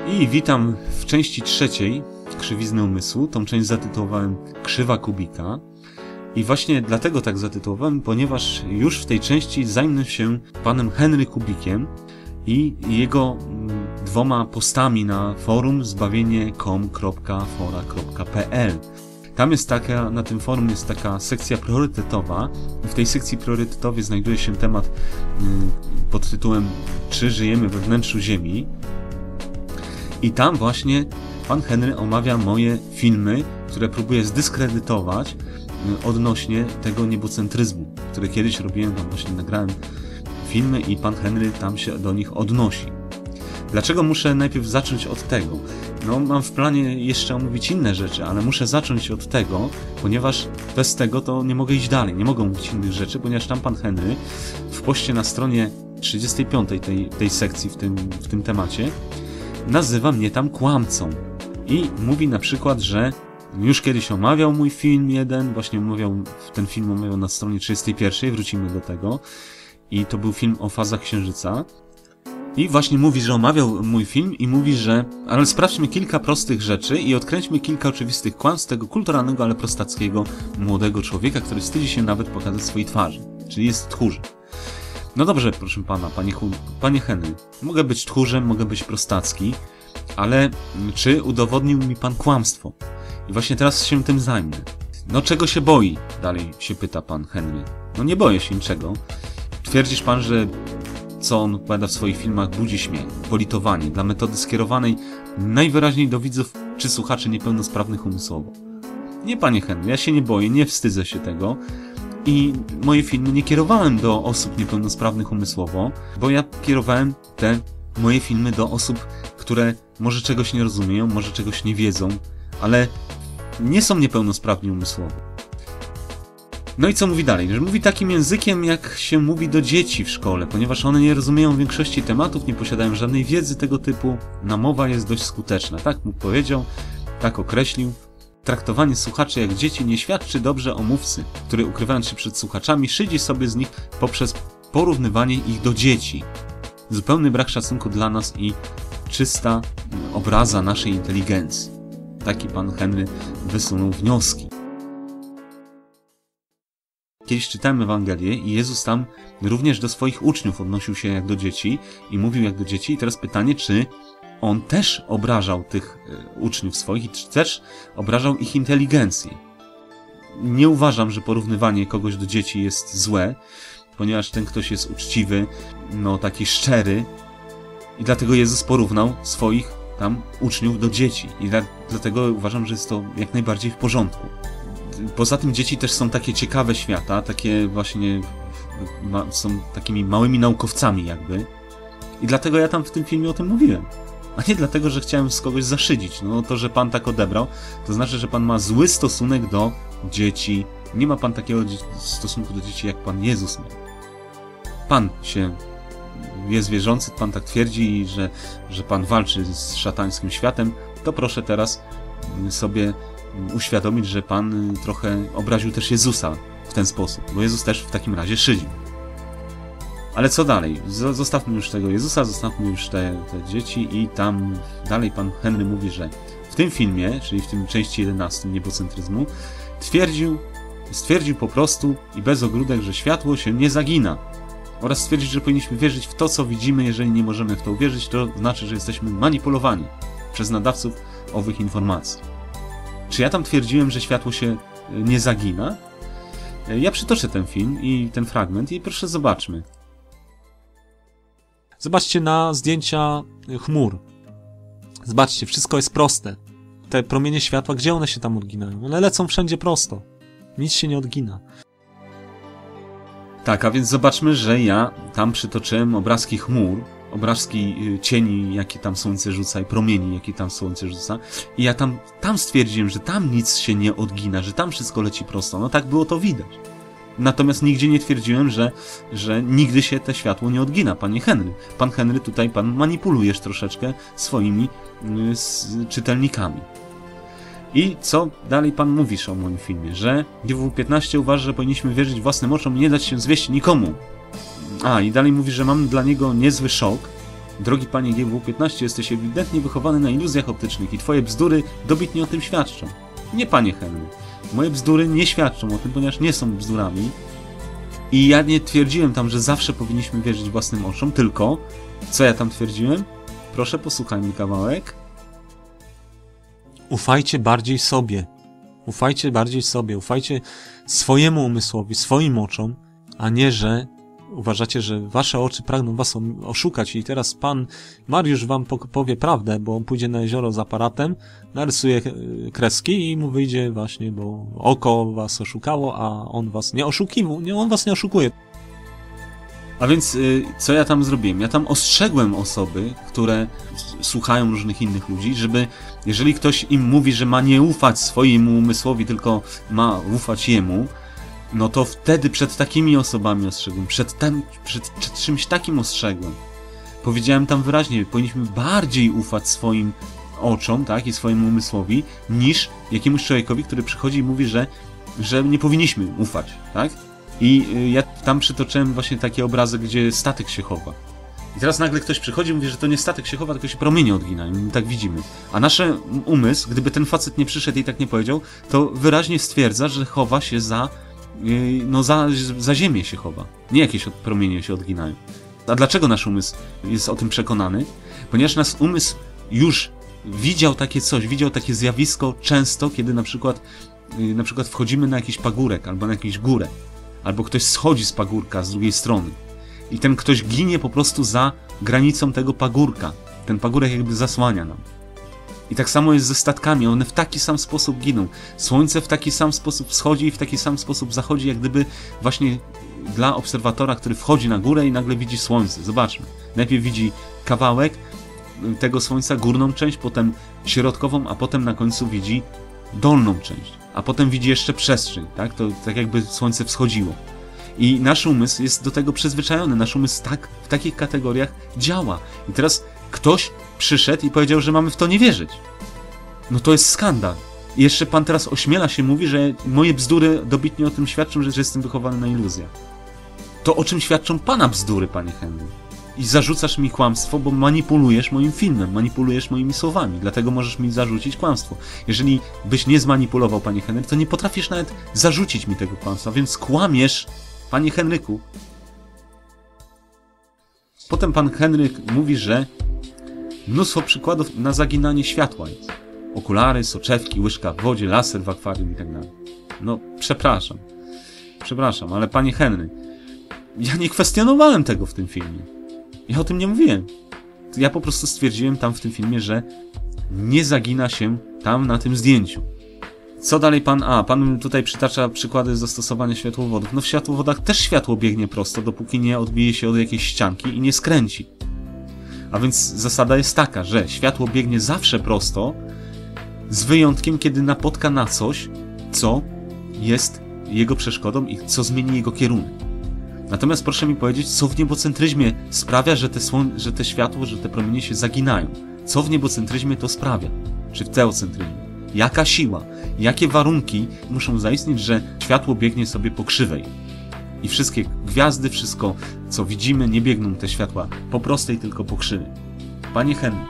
I witam w części trzeciej Krzywizny Umysłu. Tą część zatytułowałem Krzywa Kubika. I właśnie dlatego tak zatytułowałem, ponieważ już w tej części zajmę się panem Henry Kubikiem i jego dwoma postami na forum zbawienie.com.fora.pl. Tam jest na tym forum jest taka sekcja priorytetowa. W tej sekcji priorytetowej znajduje się temat pod tytułem Czy żyjemy we wnętrzu Ziemi? I tam właśnie pan Henry omawia moje filmy, które próbuje zdyskredytować odnośnie tego niebocentryzmu, które kiedyś robiłem, tam właśnie nagrałem filmy i pan Henry tam się do nich odnosi. Dlaczego muszę najpierw zacząć od tego? No, mam w planie jeszcze omówić inne rzeczy, ale muszę zacząć od tego, ponieważ bez tego to nie mogę iść dalej, nie mogę mówić innych rzeczy, ponieważ tam pan Henry w poście na stronie 35 tej sekcji w tym temacie nazywa mnie tam kłamcą i mówi na przykład, że już kiedyś omawiał mój film jeden, właśnie ten film omawiał na stronie 31, wrócimy do tego, i to był film o fazach Księżyca. I właśnie mówi, że omawiał mój film i mówi, że ale sprawdźmy kilka prostych rzeczy i odkręćmy kilka oczywistych kłamstw tego kulturalnego, ale prostackiego młodego człowieka, który wstydzi się nawet pokazać swojej twarzy, czyli jest tchórzem. No dobrze, proszę pana, panie Henry, mogę być tchórzem, mogę być prostacki, ale czy udowodnił mi pan kłamstwo? I właśnie teraz się tym zajmę. No czego się boi? Dalej się pyta pan Henry. No nie boję się niczego. Twierdzisz pan, że co on opowiada w swoich filmach budzi śmiech, politowanie dla metody skierowanej najwyraźniej do widzów czy słuchaczy niepełnosprawnych umysłowo. Nie, panie Henry, ja się nie boję, nie wstydzę się tego i moje filmy nie kierowałem do osób niepełnosprawnych umysłowo, bo ja kierowałem te moje filmy do osób, które może czegoś nie rozumieją, może czegoś nie wiedzą, ale nie są niepełnosprawni umysłowo. No i co mówi dalej? Że mówi takim językiem, jak się mówi do dzieci w szkole, ponieważ one nie rozumieją większości tematów, nie posiadają żadnej wiedzy tego typu. Namowa jest dość skuteczna. Tak mu powiedział, tak określił. Traktowanie słuchaczy jak dzieci nie świadczy dobrze o mówcy, który ukrywając się przed słuchaczami, szydzi sobie z nich poprzez porównywanie ich do dzieci. Zupełny brak szacunku dla nas i czysta obraza naszej inteligencji. Taki pan Henry wysunął wnioski. Kiedyś czytałem Ewangelię i Jezus tam również do swoich uczniów odnosił się jak do dzieci i mówił jak do dzieci. I teraz pytanie, czy on też obrażał tych uczniów swoich i też obrażał ich inteligencję. Nie uważam, że porównywanie kogoś do dzieci jest złe, ponieważ ten ktoś jest uczciwy, no taki szczery i dlatego Jezus porównał swoich tam uczniów do dzieci i dlatego uważam, że jest to jak najbardziej w porządku. Poza tym dzieci też są takie ciekawe świata, takie właśnie są takimi małymi naukowcami jakby i dlatego ja tam w tym filmie o tym mówiłem. A nie dlatego, że chciałem z kogoś zaszydzić. No to, że pan tak odebrał, to znaczy, że pan ma zły stosunek do dzieci. Nie ma pan takiego stosunku do dzieci, jak pan Jezus miał. Pan jest wierzący, pan tak twierdzi, że pan walczy z szatańskim światem, to proszę teraz sobie uświadomić, że pan trochę obraził też Jezusa w ten sposób, bo Jezus też w takim razie szydził. Ale co dalej? Zostawmy już tego Jezusa, zostawmy już te dzieci i tam dalej pan Henry mówi, że w tym filmie, czyli w tym części 11 niebocentryzmu, stwierdził po prostu i bez ogródek, że światło się nie zagina. Oraz stwierdzić, że powinniśmy wierzyć w to, co widzimy. Jeżeli nie możemy w to uwierzyć, to znaczy, że jesteśmy manipulowani przez nadawców owych informacji. Czy ja tam twierdziłem, że światło się nie zagina? Ja przytoczę ten film i ten fragment i proszę zobaczmy. Zobaczcie na zdjęcia chmur. Zobaczcie, wszystko jest proste. Te promienie światła, gdzie one się tam odginają? One lecą wszędzie prosto. Nic się nie odgina. Tak, a więc zobaczmy, że ja tam przytoczyłem obrazki chmur, obrazki cieni, jakie tam słońce rzuca i promieni, jakie tam słońce rzuca. I ja tam stwierdziłem, że tam nic się nie odgina, że tam wszystko leci prosto. No tak było to widać. Natomiast nigdzie nie twierdziłem, że nigdy się to światło nie odgina, panie Henry. Pan Henry, tutaj pan manipulujesz troszeczkę swoimi czytelnikami. I co dalej pan mówisz o moim filmie? Że GW15 uważa, że powinniśmy wierzyć własnym oczom i nie dać się zwieść nikomu. A, i dalej mówi, że mam dla niego niezły szok, Drogi panie GW15, jesteś ewidentnie wychowany na iluzjach optycznych i twoje bzdury dobitnie o tym świadczą. Nie, panie Henry. Moje bzdury nie świadczą o tym, ponieważ nie są bzdurami. I ja nie twierdziłem tam, że zawsze powinniśmy wierzyć własnym oczom, tylko co ja tam twierdziłem? Proszę, posłuchajmy kawałek. Ufajcie bardziej sobie. Ufajcie bardziej sobie. Ufajcie swojemu umysłowi, swoim oczom, a nie, że uważacie, że wasze oczy pragną was oszukać i teraz pan Mariusz wam powie prawdę, bo on pójdzie na jezioro z aparatem, narysuje kreski i mu wyjdzie właśnie, bo oko was oszukało, a on was nie oszukiwał, on was nie oszukuje. A więc co ja tam zrobiłem? Ja tam ostrzegłem osoby, które słuchają różnych innych ludzi, żeby jeżeli ktoś im mówi, że ma nie ufać swojemu umysłowi, tylko ma ufać jemu, no to wtedy przed takimi osobami ostrzegłem, przed czymś takim ostrzegłem. Powiedziałem tam wyraźnie, powinniśmy bardziej ufać swoim oczom, tak, i swojemu umysłowi, niż jakiemuś człowiekowi, który przychodzi i mówi, że nie powinniśmy ufać, tak? I ja tam przytoczyłem właśnie taki obrazek, gdzie statek się chowa. I teraz nagle ktoś przychodzi i mówi, że to nie statek się chowa, tylko się promienie odginają. My tak widzimy. A nasz umysł, gdyby ten facet nie przyszedł i tak nie powiedział, to wyraźnie stwierdza, że chowa się za ziemię się chowa. Nie jakieś promienie się odginają. A dlaczego nasz umysł jest o tym przekonany? Ponieważ nasz umysł już widział takie coś, widział takie zjawisko często, kiedy na przykład wchodzimy na jakiś pagórek albo na jakąś górę. Albo ktoś schodzi z pagórka z drugiej strony. I ten ktoś ginie po prostu za granicą tego pagórka. Ten pagórek jakby zasłania nam. I tak samo jest ze statkami. One w taki sam sposób giną. Słońce w taki sam sposób wschodzi i w taki sam sposób zachodzi, jak gdyby właśnie dla obserwatora, który wchodzi na górę i nagle widzi słońce. Zobaczmy. Najpierw widzi kawałek tego słońca, górną część, potem środkową, a potem na końcu widzi dolną część. A potem widzi jeszcze przestrzeń, tak? To tak jakby słońce wschodziło. I nasz umysł jest do tego przyzwyczajony. Nasz umysł w takich kategoriach działa. I teraz ktoś przyszedł i powiedział, że mamy w to nie wierzyć. No to jest skandal. I jeszcze pan teraz ośmiela się, mówi, że moje bzdury dobitnie o tym świadczą, że jestem wychowany na iluzjach. To o czym świadczą pana bzdury, panie Henry? I zarzucasz mi kłamstwo, bo manipulujesz moim filmem, manipulujesz moimi słowami, dlatego możesz mi zarzucić kłamstwo. Jeżeli byś nie zmanipulował, panie Henry, to nie potrafisz nawet zarzucić mi tego kłamstwa, więc kłamiesz, panie Henryku. Potem pan Henryk mówi, że mnóstwo przykładów na zaginanie światła jest. Okulary, soczewki, łyżka w wodzie, laser w akwarium i tak dalej. No, przepraszam, ale panie Henry, ja nie kwestionowałem tego w tym filmie. Ja o tym nie mówiłem. Ja po prostu stwierdziłem tam w tym filmie, że nie zagina się tam na tym zdjęciu. Co dalej pan? Pan tutaj przytacza przykłady zastosowania światłowodów. No w światłowodach też światło biegnie prosto, dopóki nie odbije się od jakiejś ścianki i nie skręci. A więc zasada jest taka, że światło biegnie zawsze prosto, z wyjątkiem, kiedy napotka na coś, co jest jego przeszkodą i co zmieni jego kierunek. Natomiast proszę mi powiedzieć, co w niebocentryzmie sprawia, że te światło, że te promienie się zaginają? Co w niebocentryzmie to sprawia? Czy w teocentryzmie? Jaka siła? Jakie warunki muszą zaistnieć, że światło biegnie sobie po krzywej? I wszystkie gwiazdy, wszystko co widzimy, nie biegną te światła po prostej, tylko po krzywej. Panie Henry,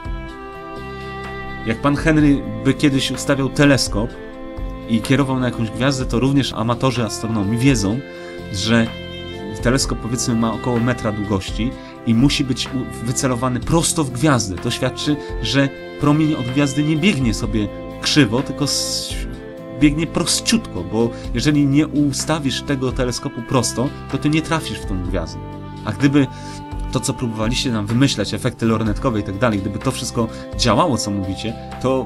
jak pan Henry by kiedyś ustawiał teleskop i kierował na jakąś gwiazdę, to również amatorzy astronomii wiedzą, że teleskop powiedzmy ma około metra długości i musi być wycelowany prosto w gwiazdę. To świadczy, że promień od gwiazdy nie biegnie sobie krzywo, tylko biegnie prościutko, bo jeżeli nie ustawisz tego teleskopu prosto, to ty nie trafisz w tą gwiazdę. A gdyby to, co próbowaliście nam wymyślać, efekty lornetkowe i tak dalej, gdyby to wszystko działało, co mówicie, to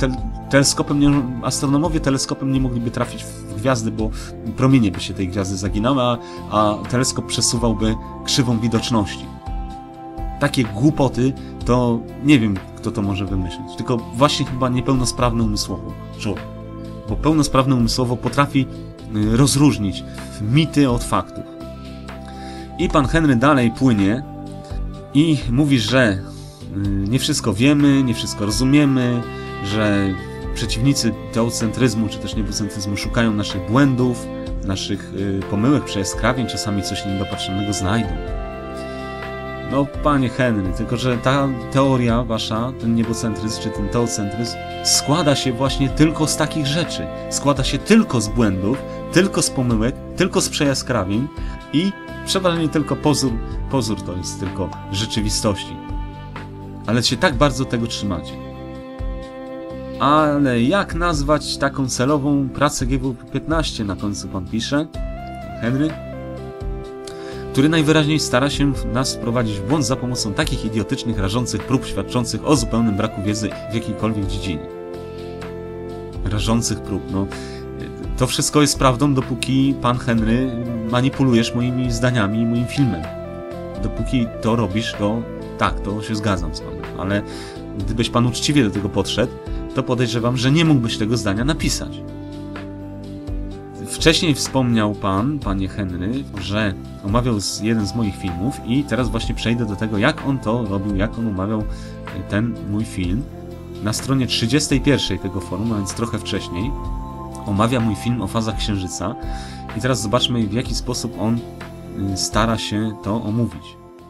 astronomowie teleskopem nie mogliby trafić w gwiazdy, bo promienie by się tej gwiazdy zaginały, a teleskop przesuwałby krzywą widoczności. Takie głupoty to nie wiem, kto to może wymyślić, tylko właśnie chyba niepełnosprawny umysłowo człowiek. Bo pełnosprawny umysłowo potrafi rozróżnić mity od faktów. I pan Henry dalej płynie i mówi, że nie wszystko wiemy, nie wszystko rozumiemy, że przeciwnicy teocentryzmu czy też niebocentryzmu szukają naszych błędów, naszych pomyłek, przejaskrawień, czasami coś niedopatrzonego znajdą. No, panie Henry, tylko że ta teoria wasza, ten niebocentryzm czy ten teocentryzm składa się właśnie tylko z takich rzeczy. Składa się tylko z błędów, tylko z pomyłek, tylko z przejaskrawień i przeważnie tylko pozór to jest tylko rzeczywistości. Ale się tak bardzo tego trzymacie. Ale jak nazwać taką celową pracę GW15? Na końcu pan pisze, Henry, który najwyraźniej stara się nas wprowadzić w błąd za pomocą takich idiotycznych, rażących prób świadczących o zupełnym braku wiedzy w jakiejkolwiek dziedzinie. Rażących prób, no. To wszystko jest prawdą, dopóki pan Henry manipulujesz moimi zdaniami i moim filmem. Dopóki to robisz, to tak, to się zgadzam z panem. Ale gdybyś pan uczciwie do tego podszedł, to podejrzewam, że nie mógłbyś tego zdania napisać. Wcześniej wspomniał pan, panie Henry, że omawiał jeden z moich filmów i teraz właśnie przejdę do tego, jak on to robił, jak on omawiał ten mój film. Na stronie 31 tego forum, a więc trochę wcześniej, omawia mój film o fazach Księżyca i teraz zobaczmy, w jaki sposób on stara się to omówić.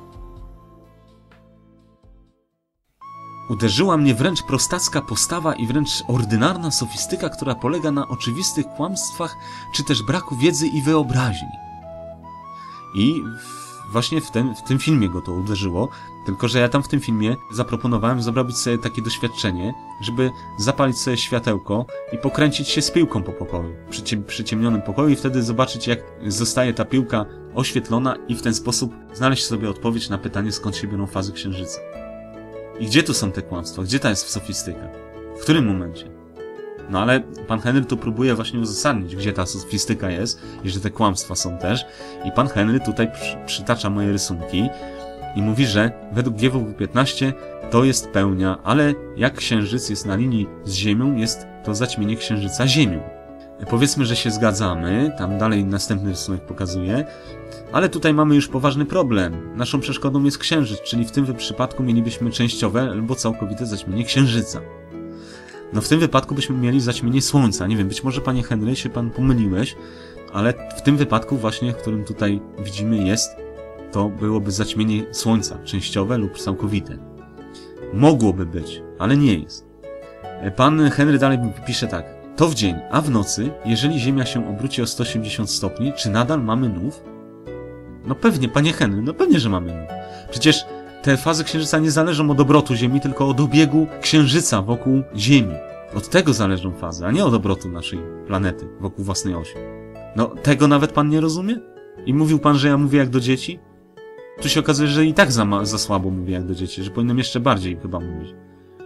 Uderzyła mnie wręcz prostacka postawa i wręcz ordynarna sofistyka, która polega na oczywistych kłamstwach, czy też braku wiedzy i wyobraźni. I właśnie w tym filmie go to uderzyło, tylko że ja tam w tym filmie zaproponowałem zrobić sobie takie doświadczenie, żeby zapalić sobie światełko i pokręcić się z piłką po pokoju, przy ciemnionym pokoju i wtedy zobaczyć, jak zostaje ta piłka oświetlona i w ten sposób znaleźć sobie odpowiedź na pytanie, skąd się biorą fazy Księżyca. I gdzie tu są te kłamstwa? Gdzie ta jest sofistyka? W którym momencie? No ale pan Henry tu próbuje właśnie uzasadnić, gdzie ta sofistyka jest i że te kłamstwa są też. I pan Henry tutaj przytacza moje rysunki i mówi, że według GW15 to jest pełnia, ale jak Księżyc jest na linii z Ziemią, jest to zaćmienie Księżyca Ziemią. Powiedzmy, że się zgadzamy, tam dalej następny rysunek pokazuje, ale tutaj mamy już poważny problem. Naszą przeszkodą jest Księżyc, czyli w tym przypadku mielibyśmy częściowe albo całkowite zaćmienie Księżyca. No w tym wypadku byśmy mieli zaćmienie Słońca. Nie wiem, być może panie Henry się pan pomyliłeś, ale w tym wypadku właśnie, w którym tutaj widzimy to byłoby zaćmienie Słońca, częściowe lub całkowite. Mogłoby być, ale nie jest. Pan Henry dalej pisze tak. To w dzień, a w nocy, jeżeli Ziemia się obróci o 180 stopni, czy nadal mamy nów? No pewnie, panie Henry, no pewnie, że mamy nów. Przecież te fazy Księżyca nie zależą od obrotu Ziemi, tylko od obiegu Księżyca wokół Ziemi. Od tego zależą fazy, a nie od obrotu naszej planety wokół własnej osi. No, tego nawet pan nie rozumie? I mówił pan, że ja mówię jak do dzieci? Tu się okazuje, że i tak za słabo mówię jak do dzieci, że powinienem jeszcze bardziej chyba mówić.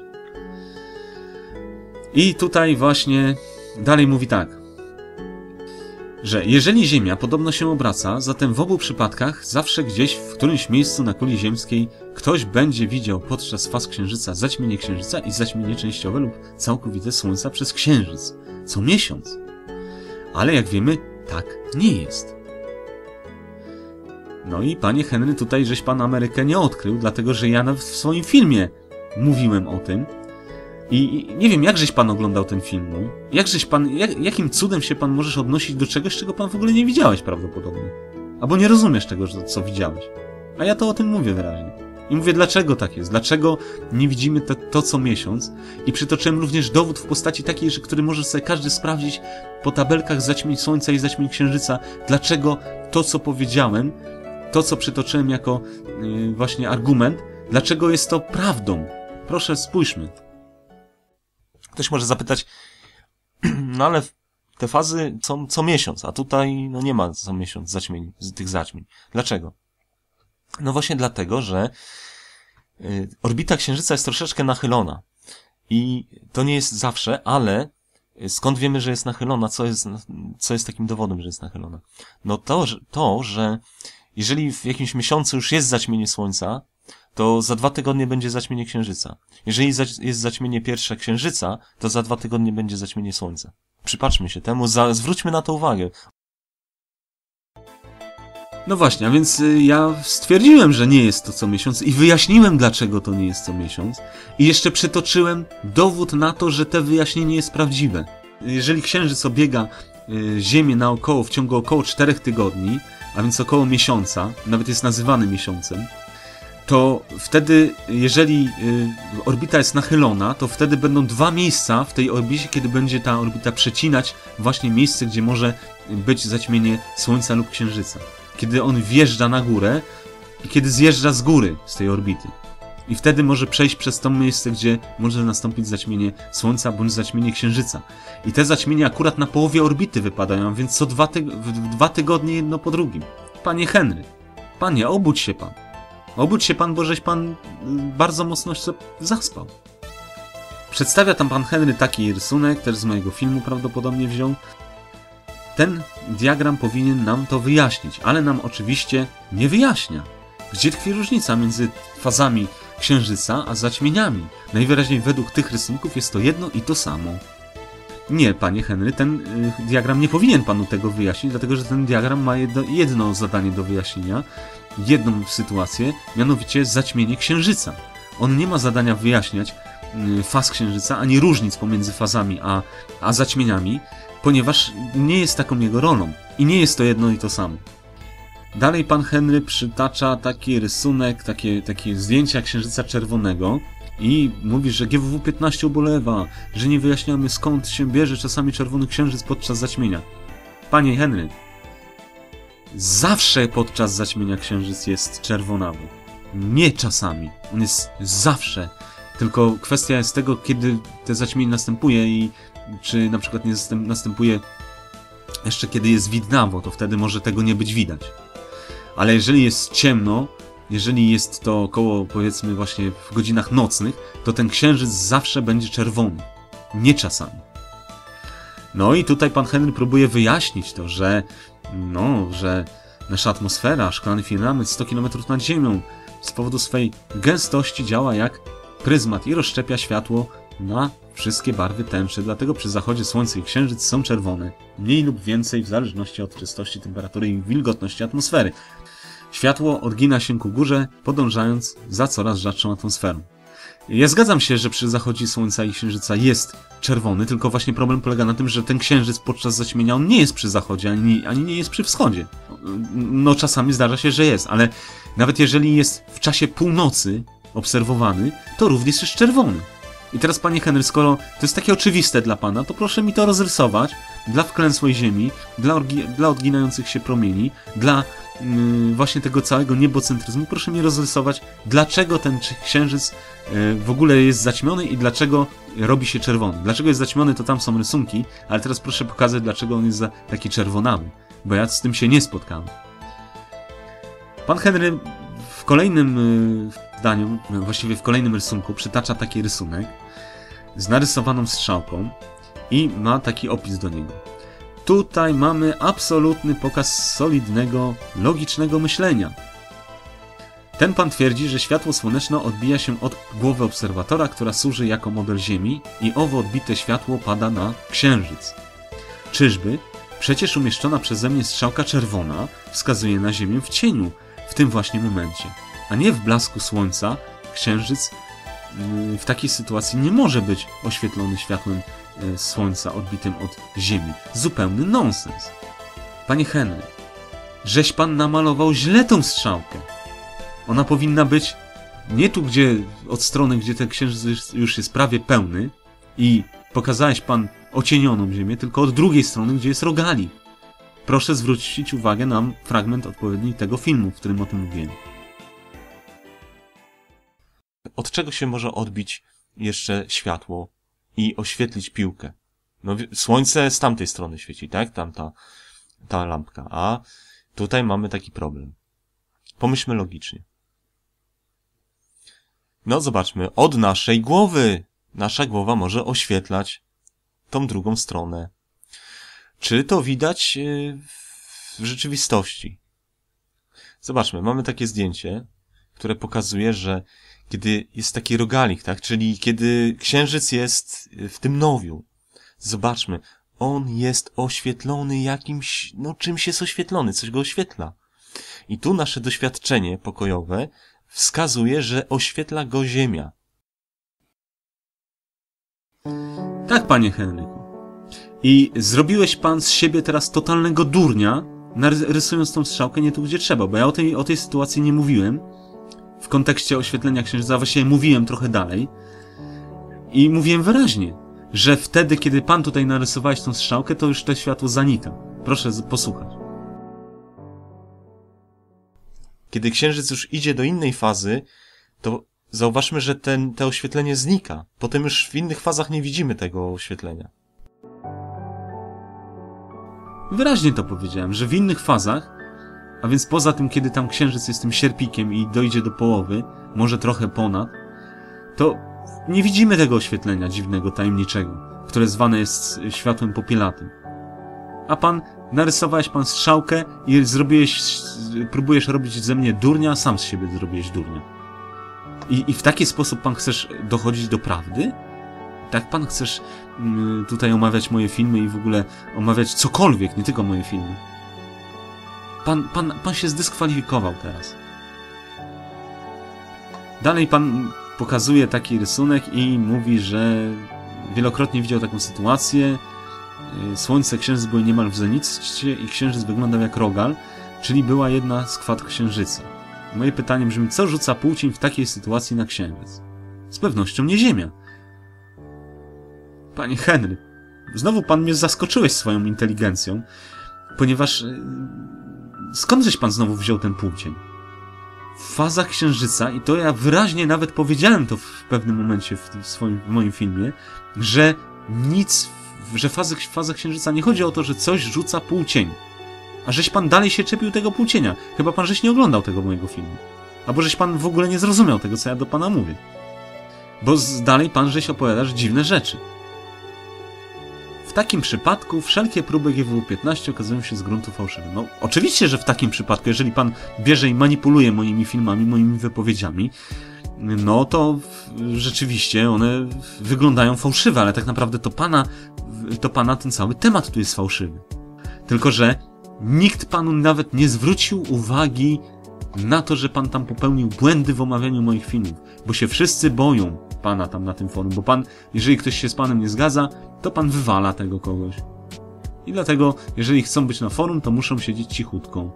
I tutaj właśnie dalej mówi tak, że jeżeli Ziemia podobno się obraca, zatem w obu przypadkach zawsze gdzieś w którymś miejscu na kuli ziemskiej ktoś będzie widział podczas faz Księżyca zaćmienie Księżyca i zaćmienie częściowe lub całkowite Słońca przez Księżyc co miesiąc. Ale jak wiemy, tak nie jest. No i panie Henry, tutaj żeś pan Amerykę nie odkrył, dlatego że ja w swoim filmie mówiłem o tym. I nie wiem, jak żeś pan oglądał ten film, no? Jakim cudem się pan możesz odnosić do czegoś, czego pan w ogóle nie widziałeś prawdopodobnie? Albo nie rozumiesz tego, co widziałeś. A ja to o tym mówię wyraźnie. I mówię, dlaczego tak jest? Dlaczego nie widzimy to co miesiąc? I przytoczyłem również dowód w postaci takiej, który może sobie każdy sprawdzić po tabelkach zaćmień Słońca i zaćmień Księżyca. Dlaczego to, co powiedziałem, to, co przytoczyłem jako właśnie argument, dlaczego jest to prawdą? Proszę, spójrzmy. Ktoś może zapytać, no ale te fazy są co miesiąc, a tutaj no nie ma co miesiąc tych zaćmień. Dlaczego? No właśnie dlatego, że orbita Księżyca jest troszeczkę nachylona. I to nie jest zawsze, ale skąd wiemy, że jest nachylona? Co jest takim dowodem, że jest nachylona? No to, że jeżeli w jakimś miesiącu już jest zaćmienie Słońca, to za 2 tygodnie będzie zaćmienie Księżyca. Jeżeli jest zaćmienie pierwsze Księżyca, to za 2 tygodnie będzie zaćmienie Słońca. Przypatrzmy się temu, zwróćmy na to uwagę. No właśnie, a więc ja stwierdziłem, że nie jest to co miesiąc i wyjaśniłem, dlaczego to nie jest co miesiąc. I jeszcze przytoczyłem dowód na to, że to wyjaśnienie jest prawdziwe. Jeżeli Księżyc obiega Ziemię naokoło w ciągu około 4 tygodni, a więc około miesiąca, nawet jest nazywany miesiącem, to wtedy, jeżeli orbita jest nachylona, to wtedy będą dwa miejsca w tej orbicie, kiedy będzie ta orbita przecinać właśnie miejsce, gdzie może być zaćmienie Słońca lub Księżyca. Kiedy on wjeżdża na górę i kiedy zjeżdża z góry z tej orbity. I wtedy może przejść przez to miejsce, gdzie może nastąpić zaćmienie Słońca bądź zaćmienie Księżyca. I te zaćmienia akurat na połowie orbity wypadają, więc co 2 tygodnie jedno po drugim. Panie Henry, panie, obudź się pan. Obudź się pan, bo żeś pan bardzo mocno się zaspał. Przedstawia tam pan Henry taki rysunek, też z mojego filmu prawdopodobnie wziął. Ten diagram powinien nam to wyjaśnić, ale nam oczywiście nie wyjaśnia. Gdzie tkwi różnica między fazami Księżyca a zaćmieniami? Najwyraźniej według tych rysunków jest to jedno i to samo. Nie, panie Henry, ten diagram nie powinien panu tego wyjaśnić, dlatego że ten diagram ma jedno zadanie do wyjaśnienia, jedną sytuację, mianowicie zaćmienie Księżyca. On nie ma zadania wyjaśniać faz Księżyca, ani różnic pomiędzy fazami a zaćmieniami, ponieważ nie jest taką jego rolą i nie jest to jedno i to samo. Dalej pan Henry przytacza taki rysunek, takie zdjęcia Księżyca Czerwonego i mówi, że GWW-15 ubolewa, że nie wyjaśniamy, skąd się bierze czasami czerwony księżyc podczas zaćmienia. Panie Henry, zawsze podczas zaćmienia księżyc jest czerwonawy. Nie czasami. On jest zawsze. Tylko kwestia jest tego, kiedy te zaćmienie następuje i czy na przykład nie następuje jeszcze kiedy jest widnawo, to wtedy może tego nie być widać. Ale jeżeli jest ciemno, jeżeli jest to około, powiedzmy, właśnie w godzinach nocnych, to ten księżyc zawsze będzie czerwony. Nie czasami. No i tutaj pan Henry próbuje wyjaśnić to, że nasza atmosfera, szklany firmament 100 km nad Ziemią z powodu swej gęstości działa jak pryzmat i rozszczepia światło na wszystkie barwy tęczy. Dlatego przy zachodzie Słońce i Księżyc są czerwone. Mniej lub więcej w zależności od czystości, temperatury i wilgotności atmosfery. Światło odgina się ku górze, podążając za coraz rzadszą atmosferą. Ja zgadzam się, że przy zachodzie Słońca i Księżyca jest czerwony, tylko właśnie problem polega na tym, że ten Księżyc podczas zaćmienia on nie jest przy zachodzie, ani nie jest przy wschodzie. No czasami zdarza się, że jest, ale nawet jeżeli jest w czasie północy obserwowany, to również jest czerwony. I teraz, panie Henry, skoro to jest takie oczywiste dla pana, to proszę mi to rozrysować dla wklęsłej Ziemi, dla odginających się promieni, dla właśnie tego całego niebocentryzmu. Proszę mi rozrysować, dlaczego ten księżyc w ogóle jest zaćmiony i dlaczego robi się czerwony. Dlaczego jest zaćmiony, to tam są rysunki, ale teraz proszę pokazać, dlaczego on jest taki czerwonawy, bo ja z tym się nie spotkałem. Pan Henry w kolejnym zdaniu, właściwie w kolejnym rysunku przytacza taki rysunek z narysowaną strzałką i ma taki opis do niego. Tutaj mamy absolutny pokaz solidnego, logicznego myślenia. Ten pan twierdzi, że światło słoneczne odbija się od głowy obserwatora, która służy jako model Ziemi i owo odbite światło pada na Księżyc. Czyżby? Przecież umieszczona przeze mnie strzałka czerwona wskazuje na Ziemię w cieniu w tym właśnie momencie, a nie w blasku Słońca. Księżyc w takiej sytuacji nie może być oświetlony światłem Słońca odbitym od Ziemi. Zupełny nonsens. Panie Henry, żeś pan namalował źle tą strzałkę. Ona powinna być nie tu, gdzie od strony, gdzie ten księżyc już jest prawie pełny i pokazałeś pan ocienioną Ziemię, tylko od drugiej strony, gdzie jest rogali. Proszę zwrócić uwagę na fragment odpowiedni tego filmu, w którym o tym mówiłem. Od czego się może odbić jeszcze światło i oświetlić piłkę? No, słońce z tamtej strony świeci, tak? Ta lampka. A tutaj mamy taki problem. Pomyślmy logicznie. No, zobaczmy. Od naszej głowy. Nasza głowa może oświetlać tą drugą stronę. Czy to widać w rzeczywistości? Zobaczmy. Mamy takie zdjęcie, które pokazuje, że kiedy jest taki rogalik, tak? Czyli kiedy księżyc jest w tym nowiu. Zobaczmy, on jest oświetlony jakimś, czymś jest oświetlony, coś go oświetla. I tu nasze doświadczenie pokojowe wskazuje, że oświetla go Ziemia. Tak, panie Henryku. I zrobiłeś pan z siebie teraz totalnego durnia, rysując tą strzałkę nie tu, gdzie trzeba, bo ja o tej sytuacji nie mówiłem, w kontekście oświetlenia księżyca, właściwie mówiłem trochę dalej i mówiłem wyraźnie, że wtedy, kiedy pan tutaj narysowałeś tą strzałkę, to już to światło zanika. Proszę posłuchać. Kiedy księżyc już idzie do innej fazy, to zauważmy, że to oświetlenie znika. Potem już w innych fazach nie widzimy tego oświetlenia. Wyraźnie to powiedziałem, że w innych fazach, a więc poza tym, kiedy tam księżyc jest tym sierpikiem i dojdzie do połowy, może trochę ponad, to nie widzimy tego oświetlenia dziwnego, tajemniczego, które zwane jest światłem popielatym. A pan, narysowałeś pan strzałkę i próbujesz robić ze mnie durnia, a sam z siebie zrobiłeś durnia. I w taki sposób pan chcesz dochodzić do prawdy? Tak pan chcesz tutaj omawiać moje filmy i w ogóle omawiać cokolwiek, nie tylko moje filmy. Pan się zdyskwalifikował teraz. Dalej pan pokazuje taki rysunek i mówi, że wielokrotnie widział taką sytuację. Słońce, księżyc były niemal w zenicie i księżyc wyglądał jak rogal, czyli była jedna z kwat księżyca. Moje pytanie brzmi, co rzuca półcień w takiej sytuacji na księżyc? Z pewnością nie Ziemia. Panie Henry, znowu pan mnie zaskoczyłeś swoją inteligencją, ponieważ skąd żeś pan znowu wziął ten półcień? W fazach księżyca, i to ja wyraźnie nawet powiedziałem to w pewnym momencie w moim filmie, że w fazach księżyca nie chodzi o to, że coś rzuca półcień. A żeś pan dalej się czepił tego półcienia. Chyba pan żeś nie oglądał tego mojego filmu. Albo żeś pan w ogóle nie zrozumiał tego, co ja do pana mówię. Bo dalej pan żeś opowiadasz dziwne rzeczy. W takim przypadku wszelkie próby GW15 okazują się z gruntu fałszywe. No, oczywiście, że w takim przypadku, jeżeli pan bierze i manipuluje moimi filmami, moimi wypowiedziami, no to rzeczywiście one wyglądają fałszywe, ale tak naprawdę to pana ten cały temat tu jest fałszywy. Tylko że nikt panu nawet nie zwrócił uwagi na to, że pan tam popełnił błędy w omawianiu moich filmów, bo się wszyscy boją pana tam na tym forum, bo pan, jeżeli ktoś się z panem nie zgadza, to pan wywala tego kogoś. I dlatego, jeżeli chcą być na forum, to muszą siedzieć cichutko.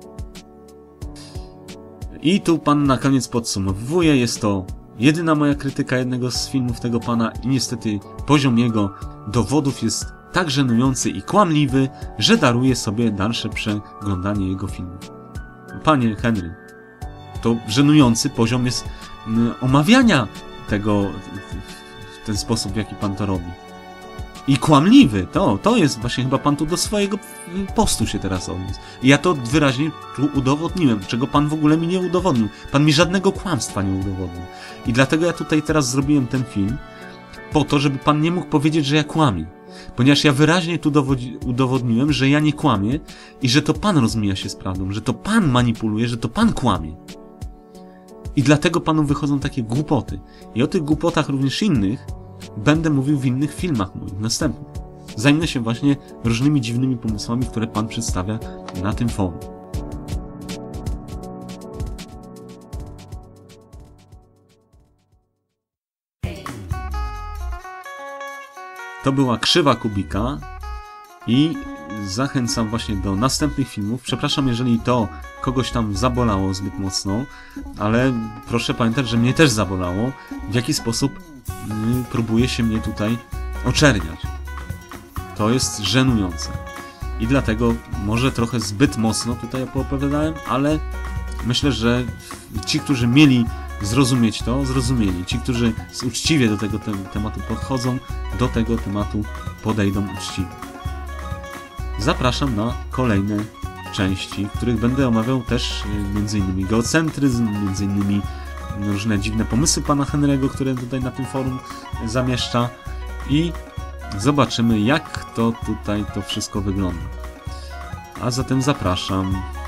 I tu pan na koniec podsumowuje, jest to jedyna moja krytyka jednego z filmów tego pana i niestety poziom jego dowodów jest tak żenujący i kłamliwy, że daruję sobie dalsze przeglądanie jego filmów. Panie Henry, to żenujący poziom jest omawiania tego w ten sposób, w jaki pan to robi. I kłamliwy, to jest właśnie chyba pan tu do swojego postu się teraz odniósł. I ja to wyraźnie tu udowodniłem, czego pan w ogóle mi nie udowodnił. Pan mi żadnego kłamstwa nie udowodnił. I dlatego ja tutaj teraz zrobiłem ten film, po to, żeby pan nie mógł powiedzieć, że ja kłamię. Ponieważ ja wyraźnie tu udowodniłem, że ja nie kłamię i że to pan rozmija się z prawdą, że to pan manipuluje, że to pan kłamie. I dlatego panu wychodzą takie głupoty. I o tych głupotach również innych będę mówił w innych filmach moich następnych. Zajmę się właśnie różnymi dziwnymi pomysłami, które pan przedstawia na tym forum. To była Krzywa Kubika i zachęcam właśnie do następnych filmów. Przepraszam, jeżeli to kogoś tam zabolało zbyt mocno, ale proszę pamiętać, że mnie też zabolało, w jaki sposób próbuje się mnie tutaj oczerniać. To jest żenujące. I dlatego może trochę zbyt mocno tutaj opowiadałem, ale myślę, że ci, którzy mieli zrozumieć to, zrozumieli. Ci, którzy uczciwie do tego tematu podchodzą, do tego tematu podejdą uczciwie. Zapraszam na kolejne części, w których będę omawiał też m.in. geocentryzm, m.in. różne dziwne pomysły pana Henry'ego, które tutaj na tym forum zamieszcza i zobaczymy, jak to tutaj to wszystko wygląda. A zatem zapraszam.